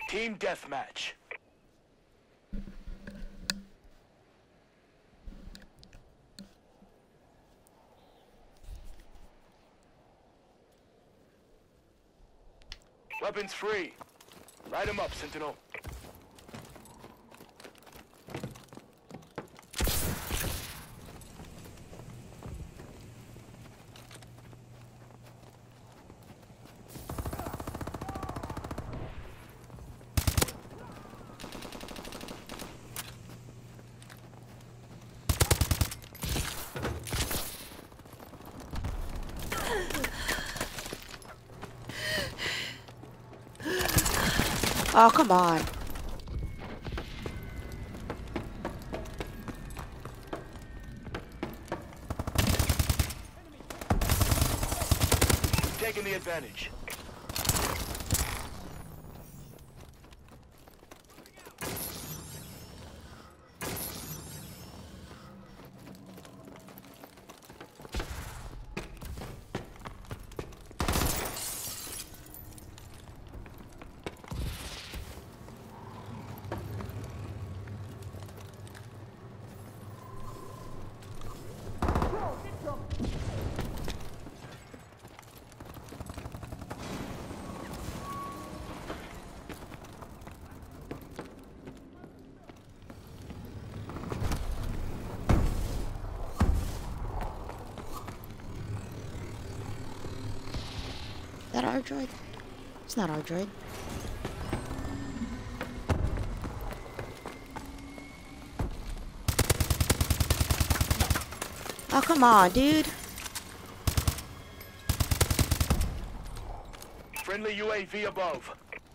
Team deathmatch. Weapons free. Light them up, Sentinel. Oh, come on. Taking the advantage. Is that our droid? It's not our droid. Oh, come on, dude. Friendly UAV above.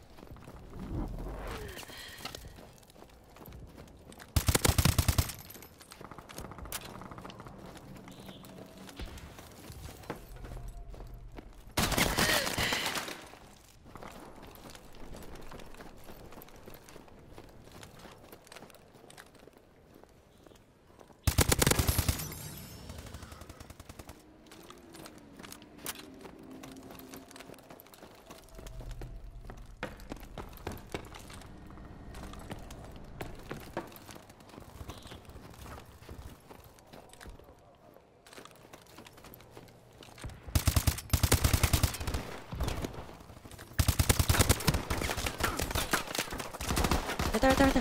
Right there.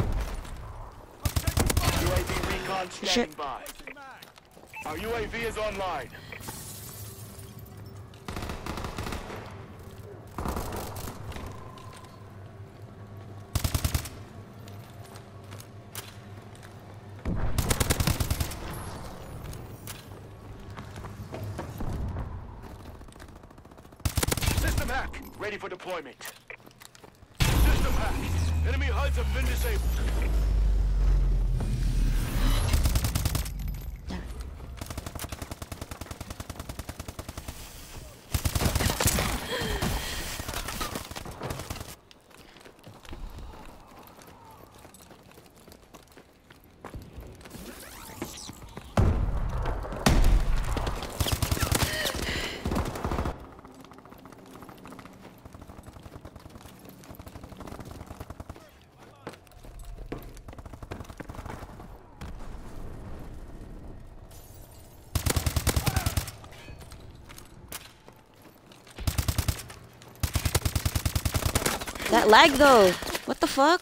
UAV recon standing Shit. by. Our UAV is online. System hack, ready for deployment. System hack. Enemy HUDs have been disabled. That lag though. What the fuck?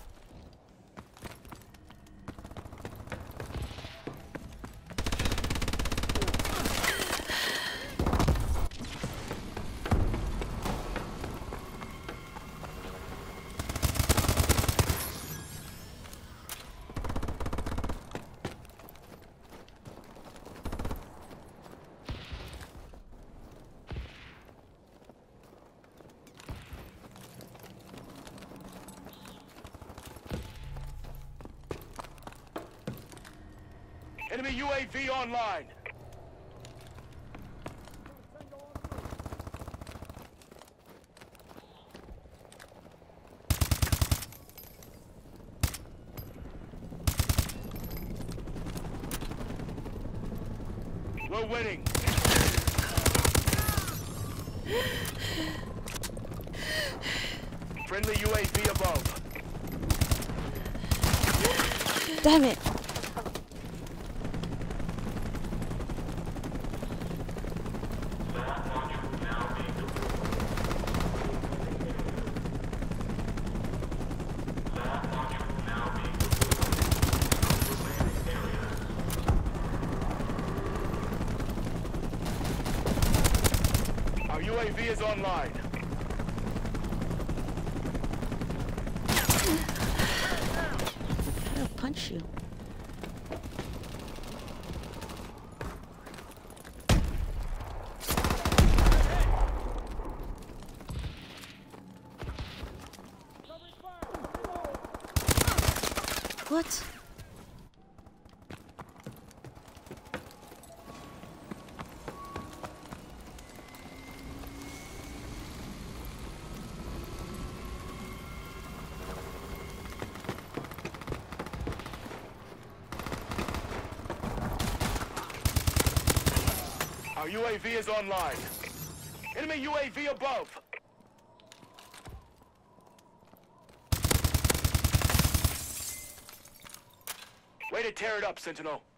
Enemy UAV online. We're winning. Friendly UAV above. Damn it. Our UAV is online. I'll punch you. What? Our UAV is online. Enemy UAV above. Way to tear it up, Sentinel.